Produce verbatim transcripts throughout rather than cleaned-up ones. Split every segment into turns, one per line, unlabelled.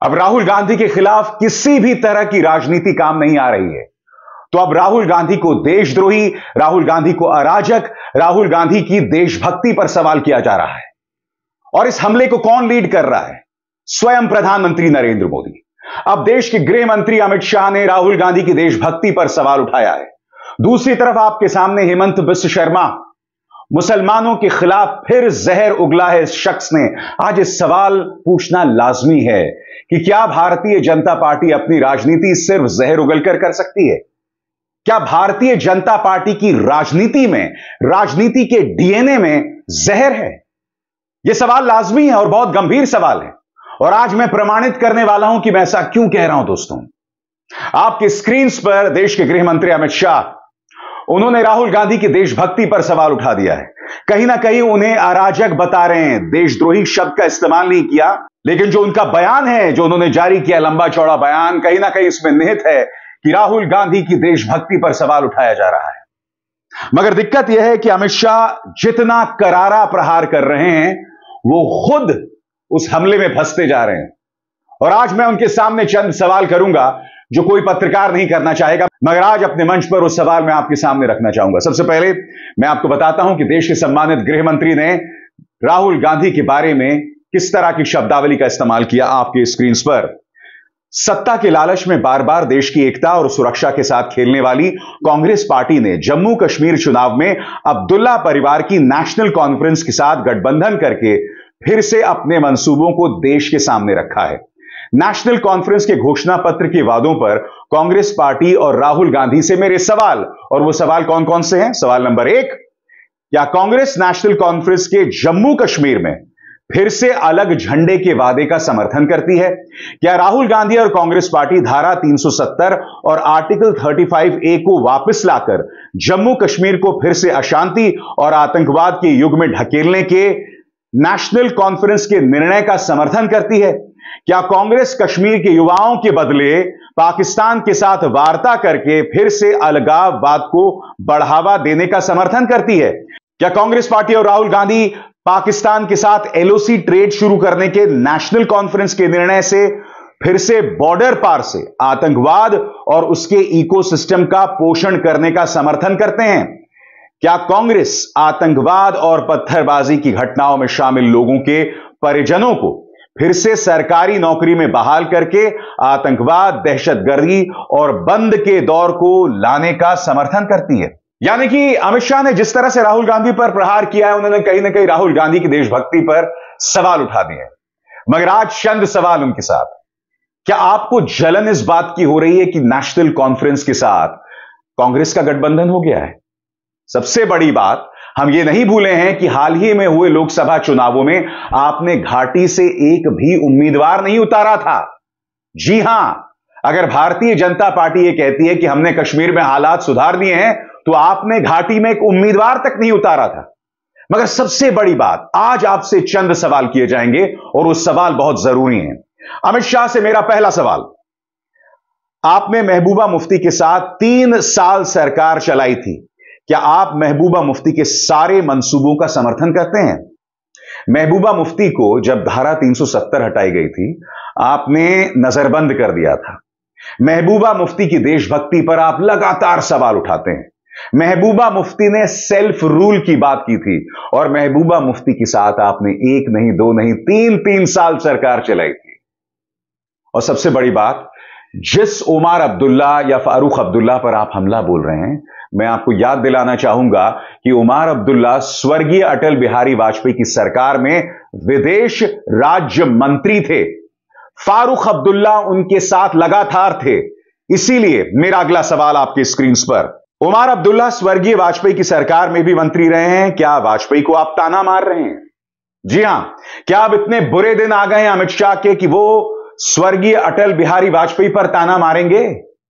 अब राहुल गांधी के खिलाफ किसी भी तरह की राजनीति काम नहीं आ रही है, तो अब राहुल गांधी को देशद्रोही, राहुल गांधी को अराजक, राहुल गांधी की देशभक्ति पर सवाल किया जा रहा है। और इस हमले को कौन लीड कर रहा है? स्वयं प्रधानमंत्री नरेंद्र मोदी। अब देश के गृह मंत्री अमित शाह ने राहुल गांधी की देशभक्ति पर सवाल उठाया है। दूसरी तरफ आपके सामने हेमंत बिश्व शर्मा, मुसलमानों के खिलाफ फिर जहर उगला है इस शख्स ने। आज इस सवाल पूछना लाजमी है कि क्या भारतीय जनता पार्टी अपनी राजनीति सिर्फ जहर उगलकर कर सकती है? क्या भारतीय जनता पार्टी की राजनीति में, राजनीति के डीएनए में जहर है? यह सवाल लाजमी है और बहुत गंभीर सवाल है, और आज मैं प्रमाणित करने वाला हूं कि मैं ऐसा क्यों कह रहा हूं। दोस्तों, आपके स्क्रीन पर देश के गृह मंत्री अमित शाह, उन्होंने राहुल गांधी की देशभक्ति पर सवाल उठा दिया है। कहीं ना कहीं उन्हें अराजक बता रहे हैं, देशद्रोही शब्द का इस्तेमाल नहीं किया, लेकिन जो उनका बयान है, जो उन्होंने जारी किया, लंबा चौड़ा बयान, कहीं ना कहीं इसमें निहित है कि राहुल गांधी की देशभक्ति पर सवाल उठाया जा रहा है। मगर दिक्कत यह है कि अमित शाह जितना करारा प्रहार कर रहे हैं, वो खुद उस हमले में फंसते जा रहे हैं। और आज मैं उनके सामने चंद सवाल करूंगा जो कोई पत्रकार नहीं करना चाहेगा, मगर आज अपने मंच पर वो सवाल मैं आपके सामने रखना चाहूंगा। सबसे पहले मैं आपको बताता हूं कि देश के सम्मानित गृह मंत्री ने राहुल गांधी के बारे में किस तरह की शब्दावली का इस्तेमाल किया। आपके स्क्रीन पर सत्ता के लालच में बार बार देश की एकता और सुरक्षा के साथ खेलने वाली कांग्रेस पार्टी ने जम्मू कश्मीर चुनाव में अब्दुल्ला परिवार की नेशनल कॉन्फ्रेंस के साथ गठबंधन करके फिर से अपने मंसूबों को देश के सामने रखा है। नेशनल कॉन्फ्रेंस के घोषणा पत्र के वादों पर कांग्रेस पार्टी और राहुल गांधी से मेरे सवाल, और वो सवाल कौन कौन से हैं? सवाल नंबर एक, क्या कांग्रेस नेशनल कॉन्फ्रेंस के जम्मू कश्मीर में फिर से अलग झंडे के वादे का समर्थन करती है? क्या राहुल गांधी और कांग्रेस पार्टी धारा तीन सौ सत्तर और आर्टिकल पैंतीस ए को वापस लाकर जम्मू कश्मीर को फिर से अशांति और आतंकवाद के युग में ढकेलने के नेशनल कॉन्फ्रेंस के निर्णय का समर्थन करती है? क्या कांग्रेस कश्मीर के युवाओं के बदले पाकिस्तान के साथ वार्ता करके फिर से अलगाववाद को बढ़ावा देने का समर्थन करती है? क्या कांग्रेस पार्टी और राहुल गांधी पाकिस्तान के साथ एलओसी ट्रेड शुरू करने के नेशनल कॉन्फ्रेंस के निर्णय से फिर से बॉर्डर पार से आतंकवाद और उसके इकोसिस्टम का पोषण करने का समर्थन करते हैं? क्या कांग्रेस आतंकवाद और पत्थरबाजी की घटनाओं में शामिल लोगों के परिजनों को फिर से सरकारी नौकरी में बहाल करके आतंकवाद, दहशतगर्दी और बंद के दौर को लाने का समर्थन करती है? यानी कि अमित शाह ने जिस तरह से राहुल गांधी पर प्रहार किया है, उन्होंने कहीं ना कहीं राहुल गांधी की देशभक्ति पर सवाल उठा दिए। मगर आज चंद सवाल उनके साथ। क्या आपको जलन इस बात की हो रही है कि नेशनल कॉन्फ्रेंस के साथ कांग्रेस का गठबंधन हो गया है? सबसे बड़ी बात, हम ये नहीं भूले हैं कि हाल ही में हुए लोकसभा चुनावों में आपने घाटी से एक भी उम्मीदवार नहीं उतारा था। जी हां, अगर भारतीय जनता पार्टी ये कहती है कि हमने कश्मीर में हालात सुधार दिए हैं, तो आपने घाटी में एक उम्मीदवार तक नहीं उतारा था। मगर सबसे बड़ी बात, आज आपसे चंद सवाल किए जाएंगे और वो सवाल बहुत जरूरी हैं। अमित शाह से मेरा पहला सवाल, आपने महबूबा मुफ्ती के साथ तीन साल सरकार चलाई थी। क्या आप महबूबा मुफ्ती के सारे मंसूबों का समर्थन करते हैं? महबूबा मुफ्ती को जब धारा तीन सौ सत्तर हटाई गई थी, आपने नजरबंद कर दिया था। महबूबा मुफ्ती की देशभक्ति पर आप लगातार सवाल उठाते हैं। महबूबा मुफ्ती ने सेल्फ रूल की बात की थी, और महबूबा मुफ्ती के साथ आपने एक नहीं, दो नहीं, तीन तीन साल सरकार चलाई थी। और सबसे बड़ी बात, जिस उमर अब्दुल्ला या फारूक अब्दुल्ला पर आप हमला बोल रहे हैं, मैं आपको याद दिलाना चाहूंगा कि उमर अब्दुल्ला स्वर्गीय अटल बिहारी वाजपेयी की सरकार में विदेश राज्य मंत्री थे। फारूक अब्दुल्ला उनके साथ लगातार थे। इसीलिए मेरा अगला सवाल आपके स्क्रीन पर, उमर अब्दुल्ला स्वर्गीय वाजपेयी की सरकार में भी मंत्री रहे हैं। क्या वाजपेयी को आप ताना मार रहे हैं? जी हां, क्या अब इतने बुरे दिन आ गए हैं अमित शाह के कि वो स्वर्गीय अटल बिहारी वाजपेयी पर ताना मारेंगे?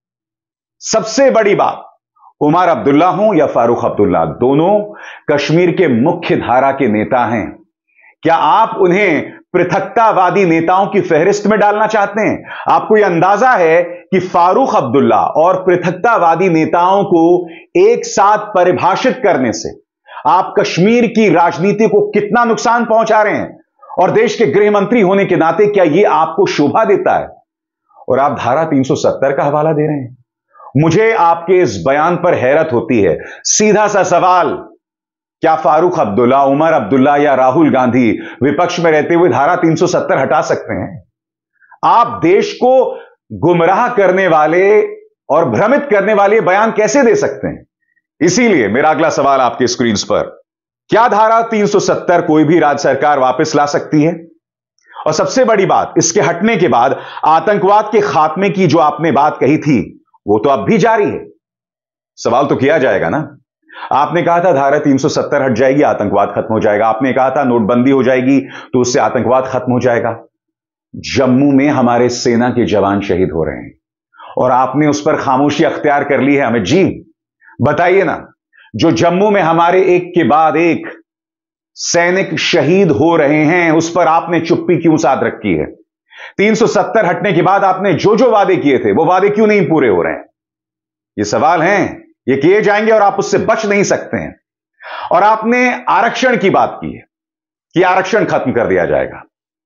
सबसे बड़ी बात, उमर अब्दुल्ला हो या फारूक अब्दुल्ला, दोनों कश्मीर के मुख्य धारा के नेता हैं। क्या आप उन्हें पृथकतावादी नेताओं की फहरिस्त में डालना चाहते हैं? आपको यह अंदाजा है कि फारूक अब्दुल्ला और पृथकतावादी नेताओं को एक साथ परिभाषित करने से आप कश्मीर की राजनीति को कितना नुकसान पहुंचा रहे हैं? और देश के गृह मंत्री होने के नाते क्या यह आपको शोभा देता है? और आप धारा तीन सौ सत्तर का हवाला दे रहे हैं। मुझे आपके इस बयान पर हैरत होती है। सीधा सा सवाल, क्या फारूक अब्दुल्ला, उमर अब्दुल्ला या राहुल गांधी विपक्ष में रहते हुए धारा तीन सौ सत्तर हटा सकते हैं? आप देश को गुमराह करने वाले और भ्रमित करने वाले बयान कैसे दे सकते हैं? इसीलिए मेरा अगला सवाल आपके स्क्रीन पर, क्या धारा तीन सौ सत्तर कोई भी राज्य सरकार वापस ला सकती है? और सबसे बड़ी बात, इसके हटने के बाद आतंकवाद के खात्मे की जो आपने बात कही थी वो तो अब भी जारी है। सवाल तो किया जाएगा ना। आपने कहा था धारा तीन सौ सत्तर हट जाएगी, आतंकवाद खत्म हो जाएगा। आपने कहा था नोटबंदी हो जाएगी तो उससे आतंकवाद खत्म हो जाएगा। जम्मू में हमारे सेना के जवान शहीद हो रहे हैं और आपने उस पर खामोशी अख्तियार कर ली है। अमित जी बताइए ना, जो जम्मू में हमारे एक के बाद एक सैनिक शहीद हो रहे हैं उस पर आपने चुप्पी क्यों साध रखी है? तीन सौ सत्तर हटने के बाद आपने जो जो वादे किए थे वो वादे क्यों नहीं पूरे हो रहे हैं? ये सवाल हैं, ये किए जाएंगे और आप उससे बच नहीं सकते हैं। और आपने आरक्षण की बात की है कि आरक्षण खत्म कर दिया जाएगा।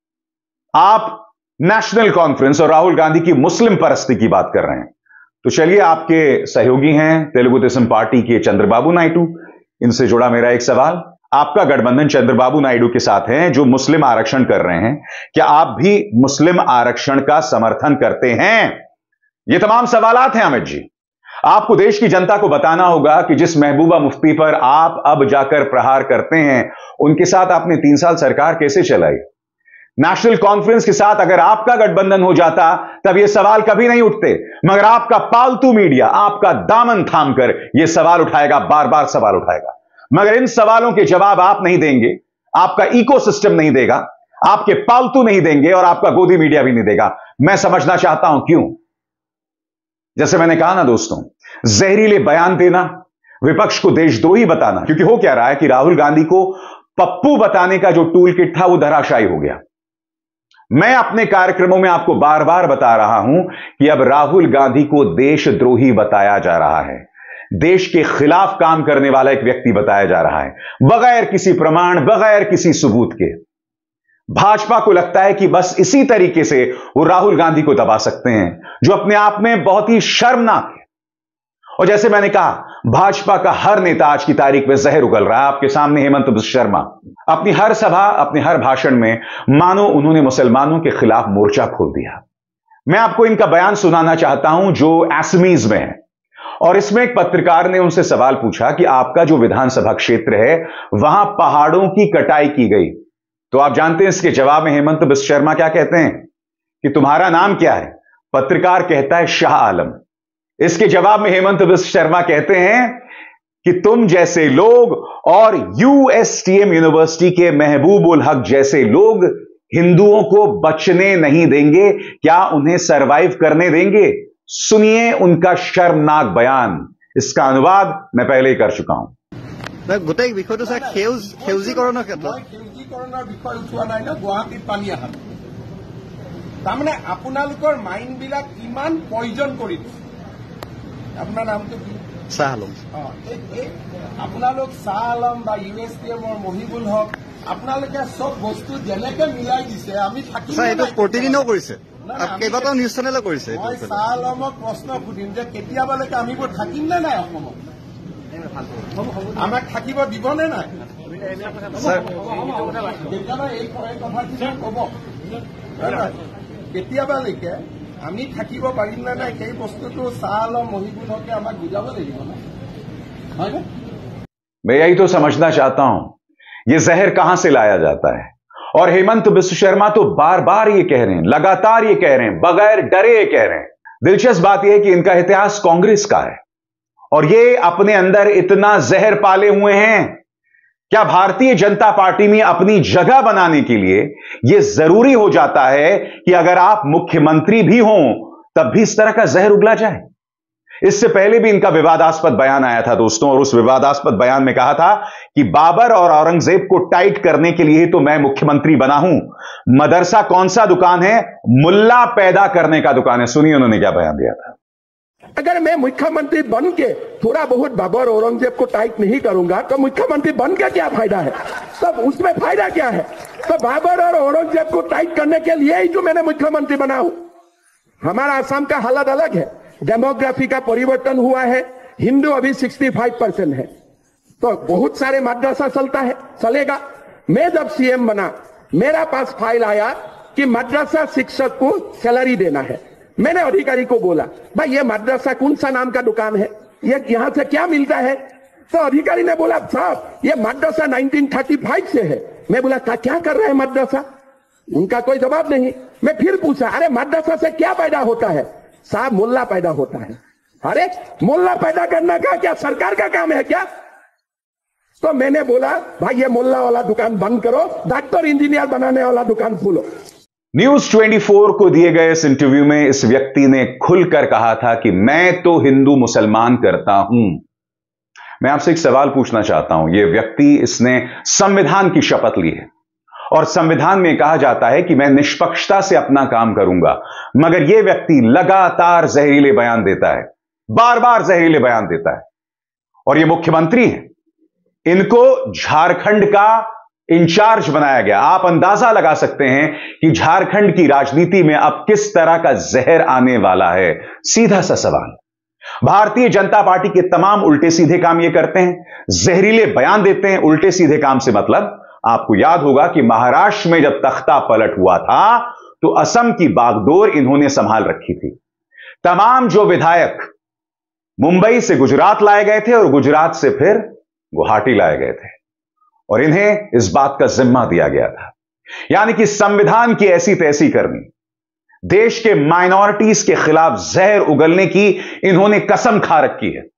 आप नेशनल कॉन्फ्रेंस और राहुल गांधी की मुस्लिम परस्ती की बात कर रहे हैं। तो चलिए, आपके सहयोगी हैं तेलुगु देशम पार्टी के चंद्रबाबू नायडू, इनसे जुड़ा मेरा एक सवाल। आपका गठबंधन चंद्रबाबू नायडू के साथ है जो मुस्लिम आरक्षण कर रहे हैं। क्या आप भी मुस्लिम आरक्षण का समर्थन करते हैं? ये तमाम सवालात हैं अमित जी। आपको देश की जनता को बताना होगा कि जिस महबूबा मुफ्ती पर आप अब जाकर प्रहार करते हैं उनके साथ आपने तीन साल सरकार कैसे चलाई? नेशनल कॉन्फ्रेंस के साथ अगर आपका गठबंधन हो जाता तब ये सवाल कभी नहीं उठते, मगर आपका पालतू मीडिया आपका दामन थामकर यह सवाल उठाएगा, बार बार सवाल उठाएगा। मगर इन सवालों के जवाब आप नहीं देंगे, आपका इकोसिस्टम नहीं देगा, आपके पालतू नहीं देंगे और आपका गोदी मीडिया भी नहीं देगा। मैं समझना चाहता हूं क्यों। जैसे मैंने कहा ना दोस्तों, जहरीले बयान देना, विपक्ष को देशद्रोही बताना, क्योंकि हो क्या रहा है कि राहुल गांधी को पप्पू बताने का जो टूल किट था वो धराशायी हो गया। मैं अपने कार्यक्रमों में आपको बार बार बता रहा हूं कि अब राहुल गांधी को देशद्रोही बताया जा रहा है, देश के खिलाफ काम करने वाला एक व्यक्ति बताया जा रहा है, बगैर किसी प्रमाण, बगैर किसी सबूत के। भाजपा को लगता है कि बस इसी तरीके से वो राहुल गांधी को दबा सकते हैं, जो अपने आप में बहुत ही शर्मनाक है। और जैसे मैंने कहा, भाजपा का हर नेता आज की तारीख में जहर उगल रहा है। आपके सामने हेमंत बिस्वा शर्मा अपनी हर सभा, अपने हर भाषण में मानो उन्होंने मुसलमानों के खिलाफ मोर्चा खोल दिया। मैं आपको इनका बयान सुनाना चाहता हूं जो असमीज में है। और इसमें एक पत्रकार ने उनसे सवाल पूछा कि आपका जो विधानसभा क्षेत्र है वहां पहाड़ों की कटाई की गई, तो आप जानते हैं इसके जवाब में हेमंत बिस्वा शर्मा क्या कहते हैं कि तुम्हारा नाम क्या है? पत्रकार कहता है शाह आलम। इसके जवाब में हेमंत बिस्वा शर्मा कहते हैं कि तुम जैसे लोग और यूएसटीएम यूनिवर्सिटी के महबूब उल हक जैसे लोग हिंदुओं को बचने नहीं देंगे, क्या उन्हें सरवाइव करने देंगे? सुनिए उनका शर्मनाक बयान। इसका अनुवाद मैं पहले ही कर चुका हूं।
গোটেই বিষয়টো স্যার সেউজ সেউজীকৰণৰ ক্ষেত্ৰত
সেউজীকৰণৰ বিষয় উঠোৱা নাই ন, গুৱাহাটীত পানী অহা তাৰমানে আপোনালোকৰ মাইণ্ডবিলাক ইমান পয়জন কৰি দিছে। আপোনাৰ নামটো কি?
শ্বাহ আলম।
আপোনালোক শ্বাহ আলম বা ইউ এছ পি এমৰ মহিবুল হক, আপোনালোকে চব বস্তু যেনেকে মিলাই দিছে আমি থাকিম।
এইটো প্ৰতিদিনেও কৰিছে, কেইবাটাও নিউজ চেনেলে কৰিছে।
মই শ্বাহ আলমক প্ৰশ্ন সুধিম যে কেতিয়াবালৈকে আমিবোৰ থাকিম নে নাই অসমত? আমাক থাকিব দিব নে নাই? কেতিয়াবা এই কথাখিনি কব, কেতিয়াবালৈকে আমি থাকিব পাৰিম নে নাই সেই বস্তুটো শ্বাহ আলম মহিবুল হকে আমাক বুজাব লাগিব না, হয় না?
मैं यही तो समझना चाहता हूं, यह जहर कहां से लाया जाता है। और हेमंत बिस्वा शर्मा तो बार बार ये कह रहे हैं, लगातार ये कह रहे हैं, बगैर डरे ये कह रहे हैं। दिलचस्प बात यह है कि इनका इतिहास कांग्रेस का है और ये अपने अंदर इतना जहर पाले हुए हैं। क्या भारतीय जनता पार्टी में अपनी जगह बनाने के लिए यह जरूरी हो जाता है कि अगर आप मुख्यमंत्री भी हों तब भी इस तरह का जहर उगला जाए? इससे पहले भी इनका विवादास्पद बयान आया था दोस्तों, और उस विवादास्पद बयान में कहा था कि बाबर और औरंगजेब को टाइट करने के लिए तो मैं मुख्यमंत्री बना हूं। मदरसा कौन सा दुकान है? मुल्ला पैदा करने का दुकान है। सुनिए उन्होंने क्या बयान दिया था।
अगर मैं मुख्यमंत्री बन के थोड़ा बहुत बाबर औरंगजेब को टाइट नहीं करूंगा तो मुख्यमंत्री बन के क्या फायदा है? तब उसमें फायदा क्या है? तो बाबर और औरंगजेब को टाइट करने के लिए ही जो मैंने मुख्यमंत्री बना हूं। हमारा असम का हालत अलग है, डेमोग्राफी का परिवर्तन हुआ है, हिंदू अभी पैंसठ परसेंट है, तो बहुत सारे मदरसा चलता है, चलेगा। मैं जब सीएम बना, मेरा पास फाइल आया कि मदरसा शिक्षक को सैलरी देना है। मैंने अधिकारी को बोला, भाई ये मदरसा कौन सा नाम का दुकान है, ये यहां से क्या मिलता है? तो अधिकारी ने बोला, साहब ये मदरसा उन्नीस सौ पैंतीस से है। मैं बोला, क्या कर रहा है मदरसा? उनका कोई जवाब नहीं। मैं फिर पूछा, अरे मदरसा से क्या पैदा होता है? साहब मुल्ला पैदा होता है। अरे मुल्ला पैदा करना का क्या सरकार का काम है क्या? तो मैंने बोला, भाई ये मुल्ला वाला दुकान बंद करो, डॉक्टर इंजीनियर बनाने वाला दुकान खोलो।
न्यूज चौबीस को दिए गए इस इंटरव्यू में इस व्यक्ति ने खुलकर कहा था कि मैं तो हिंदू मुसलमान करता हूं। मैं आपसे एक सवाल पूछना चाहता हूं। यह व्यक्ति, इसने संविधान की शपथ ली है और संविधान में कहा जाता है कि मैं निष्पक्षता से अपना काम करूंगा, मगर यह व्यक्ति लगातार जहरीले बयान देता है, बार बार जहरीले बयान देता है। और यह मुख्यमंत्री हैं, इनको झारखंड का इंचार्ज बनाया गया। आप अंदाजा लगा सकते हैं कि झारखंड की राजनीति में अब किस तरह का जहर आने वाला है। सीधा सा सवाल, भारतीय जनता पार्टी के तमाम उल्टे सीधे काम ये करते हैं, जहरीले बयान देते हैं। उल्टे सीधे काम से मतलब, आपको याद होगा कि महाराष्ट्र में जब तख्ता पलट हुआ था तो असम की बागडोर इन्होंने संभाल रखी थी। तमाम जो विधायक मुंबई से गुजरात लाए गए थे और गुजरात से फिर गुवाहाटी लाए गए थे और इन्हें इस बात का जिम्मा दिया गया था, यानी कि संविधान की ऐसी तैसी करनी, देश के माइनॉरिटीज के खिलाफ जहर उगलने की इन्होंने कसम खा रखी है।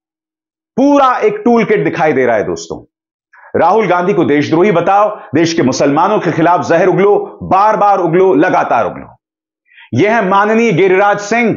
पूरा एक टूल किट दिखाई दे रहा है दोस्तों। राहुल गांधी को देशद्रोही बताओ, देश के मुसलमानों के खिलाफ जहर उगलो, बार बार उगलो, लगातार उगलो। यह है माननीय गिरिराज सिंह,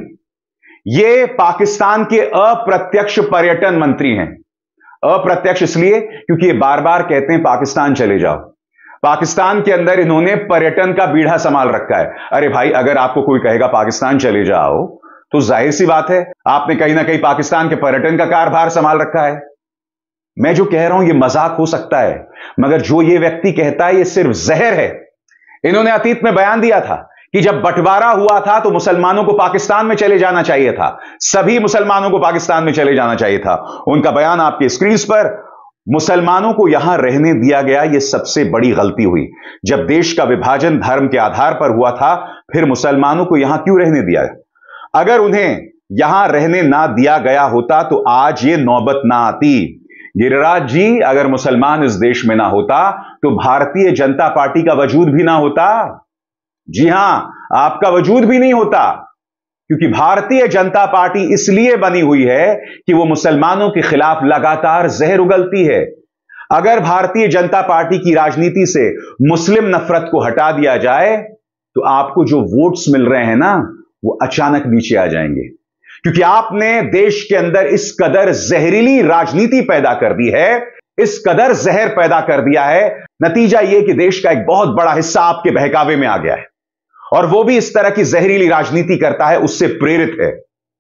ये पाकिस्तान के अप्रत्यक्ष पर्यटन मंत्री हैं। अप्रत्यक्ष इसलिए क्योंकि ये बार बार कहते हैं पाकिस्तान चले जाओ। पाकिस्तान के अंदर इन्होंने पर्यटन का बीड़ा संभाल रखा है। अरे भाई, अगर आपको कोई कहेगा पाकिस्तान चले जाओ तो जाहिर सी बात है आपने कहीं ना कहीं पाकिस्तान के पर्यटन का कारभार संभाल रखा है। मैं जो कह रहा हूं ये मजाक हो सकता है, मगर जो ये व्यक्ति कहता है ये सिर्फ जहर है। इन्होंने अतीत में बयान दिया था कि जब बंटवारा हुआ था तो मुसलमानों को पाकिस्तान में चले जाना चाहिए था, सभी मुसलमानों को पाकिस्तान में चले जाना चाहिए था। उनका बयान आपके स्क्रीन पर, मुसलमानों को यहां रहने दिया गया, यह सबसे बड़ी गलती हुई। जब देश का विभाजन धर्म के आधार पर हुआ था, फिर मुसलमानों को यहां क्यों रहने दिया? अगर उन्हें यहां रहने ना दिया गया होता तो आज ये नौबत ना आती। गिरिराज जी, अगर मुसलमान इस देश में ना होता तो भारतीय जनता पार्टी का वजूद भी ना होता। जी हां, आपका वजूद भी नहीं होता, क्योंकि भारतीय जनता पार्टी इसलिए बनी हुई है कि वो मुसलमानों के खिलाफ लगातार जहर उगलती है। अगर भारतीय जनता पार्टी की राजनीति से मुस्लिम नफरत को हटा दिया जाए तो आपको जो वोट्स मिल रहे हैं ना, वो अचानक नीचे आ जाएंगे, क्योंकि आपने देश के अंदर इस कदर जहरीली राजनीति पैदा कर दी है, इस कदर जहर पैदा कर दिया है। नतीजा यह कि देश का एक बहुत बड़ा हिस्सा आपके बहकावे में आ गया है और वो भी इस तरह की जहरीली राजनीति करता है, उससे प्रेरित है।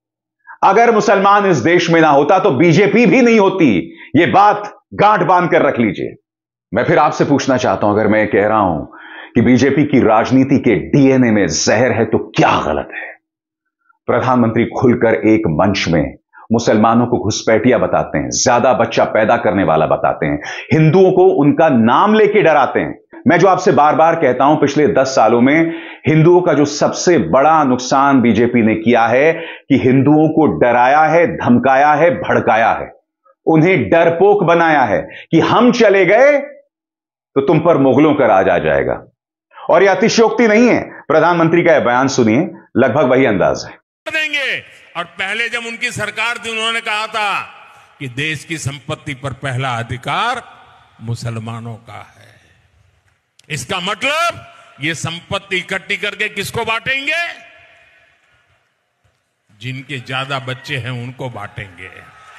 अगर मुसलमान इस देश में ना होता तो बीजेपी भी नहीं होती। यह बात गांठ बांध कर रख लीजिए। मैं फिर आपसे पूछना चाहता हूं, अगर मैं कह रहा हूं कि बीजेपी की राजनीति के डीएनए में जहर है तो क्या गलत है? प्रधानमंत्री खुलकर एक मंच में मुसलमानों को घुसपैठिया बताते हैं, ज्यादा बच्चा पैदा करने वाला बताते हैं, हिंदुओं को उनका नाम लेके डराते हैं। मैं जो आपसे बार बार कहता हूं, पिछले दस सालों में हिंदुओं का जो सबसे बड़ा नुकसान बीजेपी ने किया है कि हिंदुओं को डराया है, धमकाया है, भड़काया है, उन्हें डरपोक बनाया है कि हम चले गए तो तुम पर मुगलों का राज आ जाएगा। और यह अतिशयोक्ति नहीं है, प्रधानमंत्री का यह बयान सुनिए, लगभग वही अंदाज है।
देंगे। और पहले जब उनकी सरकार थी, उन्होंने कहा था कि देश की संपत्ति पर पहला अधिकार मुसलमानों का है। इसका मतलब ये संपत्ति इकट्ठी करके किसको बांटेंगे? जिनके ज्यादा बच्चे हैं उनको बांटेंगे।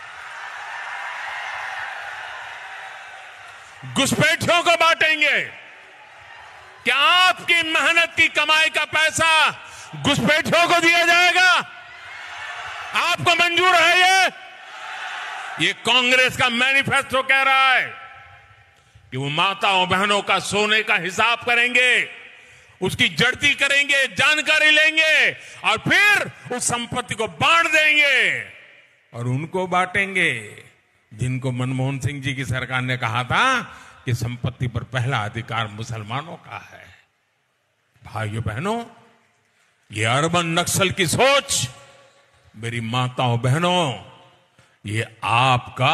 घुसपैठियों को बांटेंगे। क्या आपकी मेहनत की कमाई का पैसा घुसपैठियों को दिया जाएगा? आपको मंजूर है ये? ये कांग्रेस का मैनिफेस्टो कह रहा है कि वो माताओं बहनों का सोने का हिसाब करेंगे, उसकी जड़ती करेंगे, जानकारी लेंगे और फिर उस संपत्ति को बांट देंगे और उनको बांटेंगे जिनको मनमोहन सिंह जी की सरकार ने कहा था कि संपत्ति पर पहला अधिकार मुसलमानों का है। भाइयों बहनों, ये अर्बन नक्सल की सोच, मेरी माताओं बहनों, ये आपका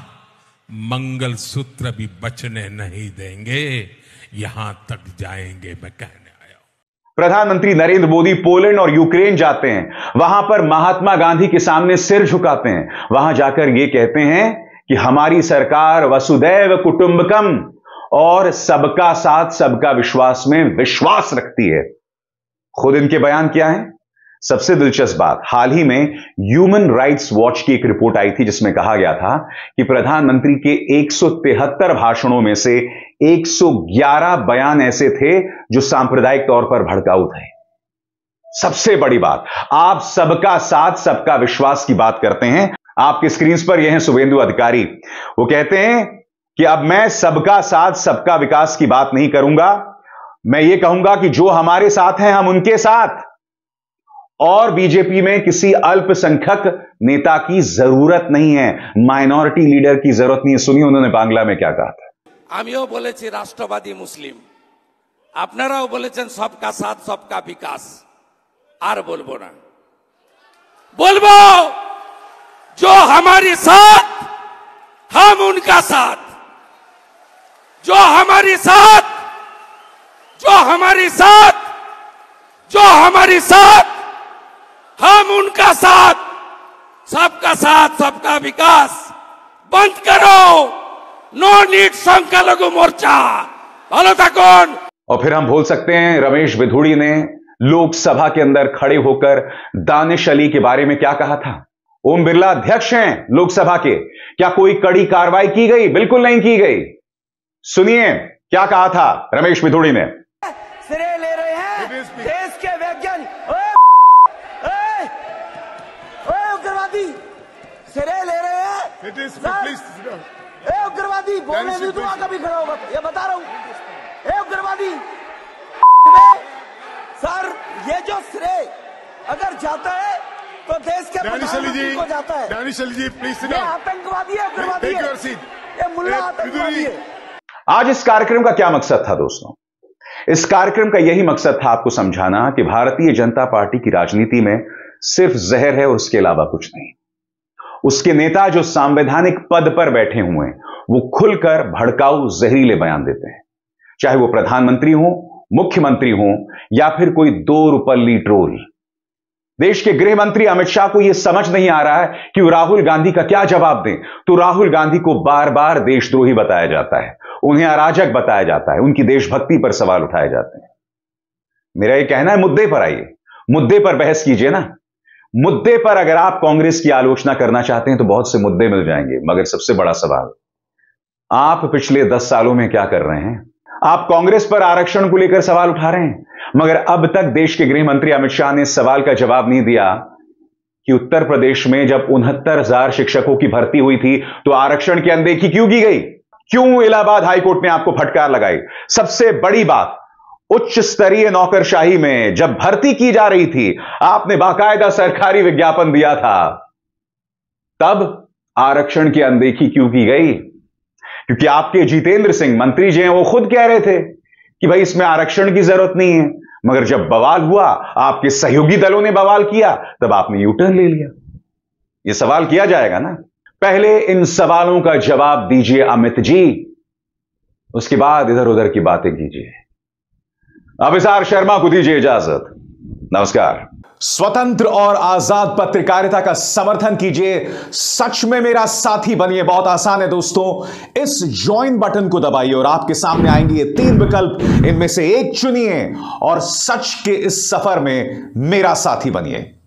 मंगलसूत्र भी बचने नहीं देंगे, यहां तक जाएंगे मैं कहने आया हूं।
प्रधानमंत्री नरेंद्र मोदी पोलैंड और यूक्रेन जाते हैं, वहां पर महात्मा गांधी के सामने सिर झुकाते हैं, वहां जाकर ये कहते हैं कि हमारी सरकार वसुदैव कुटुंबकम और सबका साथ सबका विश्वास में विश्वास रखती है। खुद इनके बयान क्या है? सबसे दिलचस्प बात, हाल ही में ह्यूमन राइट्स वॉच की एक रिपोर्ट आई थी जिसमें कहा गया था कि प्रधानमंत्री के एक सौ तिहत्तर भाषणों में से एक सौ ग्यारह बयान ऐसे थे जो सांप्रदायिक तौर पर भड़काऊ थे। सबसे बड़ी बात, आप सबका साथ सबका विश्वास की बात करते हैं। आपके स्क्रीन पर यह है शुभेंदु अधिकारी, वो कहते हैं कि अब मैं सबका साथ सबका विकास की बात नहीं करूंगा, मैं ये कहूंगा कि जो हमारे साथ हैं हम उनके साथ, और बीजेपी में किसी अल्पसंख्यक नेता की जरूरत नहीं है, माइनॉरिटी लीडर की जरूरत नहीं है। सुनिए उन्होंने बांग्ला में क्या कहा था।
আমিও বলেছি রাষ্ট্রবাদী মুসলিম, আপনারাও বলেছেন सबका साथ सबका विकास, আর বলবো না, বলবো जो हमारी साथ हम उनका साथ, जो हमारी साथ जो हमारी साथ जो हमारी साथ हम उनका साथ, सबका साथ सबका विकास बंद करो, नो नीड संख्यालघु मोर्चा, भालो थाकुन।
और फिर हम बोल सकते हैं रमेश बिधूड़ी ने लोकसभा के अंदर खड़े होकर दानिश अली के बारे में क्या कहा था। ओम बिरला अध्यक्ष हैं लोकसभा के, क्या कोई कड़ी कार्रवाई की गई? बिल्कुल नहीं की गई। सुनिए क्या कहा था रमेश बिधूड़ी ने।
सिरे ले रहे हैं देश के वैज्ञानिक, उग्रवादी सिरे ले रहे हैं, ए उग्रवादी बोलने नहीं दूंगा कभी खड़ा होगा, ये बता रहा हूं। ए उग्रवादी सर, ये जो श्रेय अगर जाता है तो देश के प्रधानमंत्री को जाता है।
दानिश अली जी प्लीज,
ये आतंकवादी है, उग्रवादी है, ये मुल्ला आतंकवादी है।
आज इस कार्यक्रम का क्या मकसद था दोस्तों? इस कार्यक्रम का यही मकसद था आपको समझाना कि भारतीय जनता पार्टी की राजनीति में सिर्फ जहर है और उसके अलावा कुछ नहीं। उसके नेता जो संवैधानिक पद पर बैठे हुए हैं वो खुलकर भड़काऊ जहरीले बयान देते हैं, चाहे वो प्रधानमंत्री हो, मुख्यमंत्री हो या फिर कोई दो रुपल्ली ट्रोल। देश के गृह मंत्री अमित शाह को यह समझ नहीं आ रहा है कि वो राहुल गांधी का क्या जवाब दें, तो राहुल गांधी को बार बार देशद्रोही बताया जाता है, उन्हें अराजक बताया जाता है, उनकी देशभक्ति पर सवाल उठाए जाते हैं। मेरा यह कहना है मुद्दे पर आइए, मुद्दे पर बहस कीजिए ना। मुद्दे पर अगर आप कांग्रेस की आलोचना करना चाहते हैं तो बहुत से मुद्दे मिल जाएंगे, मगर सबसे बड़ा सवाल, आप पिछले दस सालों में क्या कर रहे हैं? आप कांग्रेस पर आरक्षण को लेकर सवाल उठा रहे हैं, मगर अब तक देश के गृह मंत्री अमित शाह ने इस सवाल का जवाब नहीं दिया कि उत्तर प्रदेश में जब उनहत्तर हजार शिक्षकों की भर्ती हुई थी तो आरक्षण की अनदेखी क्यों की गई? क्यों इलाहाबाद हाईकोर्ट ने आपको फटकार लगाई? सबसे बड़ी बात, उच्च स्तरीय नौकरशाही में जब भर्ती की जा रही थी आपने बाकायदा सरकारी विज्ञापन दिया था, तब आरक्षण की अनदेखी क्यों की गई? क्योंकि आपके जितेंद्र सिंह मंत्री जी हैं, वो खुद कह रहे थे कि भाई इसमें आरक्षण की जरूरत नहीं है, मगर जब बवाल हुआ, आपके सहयोगी दलों ने बवाल किया, तब आपने यू टर्न ले लिया। यह सवाल किया जाएगा ना, पहले इन सवालों का जवाब दीजिए अमित जी, उसके बाद इधर उधर की बातें कीजिए। अभिसार शर्मा को दीजिए इजाजत, नमस्कार। स्वतंत्र और आजाद पत्रकारिता का समर्थन कीजिए, सच में मेरा साथी बनिए। बहुत आसान है दोस्तों, इस ज्वाइन बटन को दबाइए और आपके सामने आएंगे ये तीन विकल्प, इनमें से एक चुनिए और सच के इस सफर में मेरा साथी बनिए।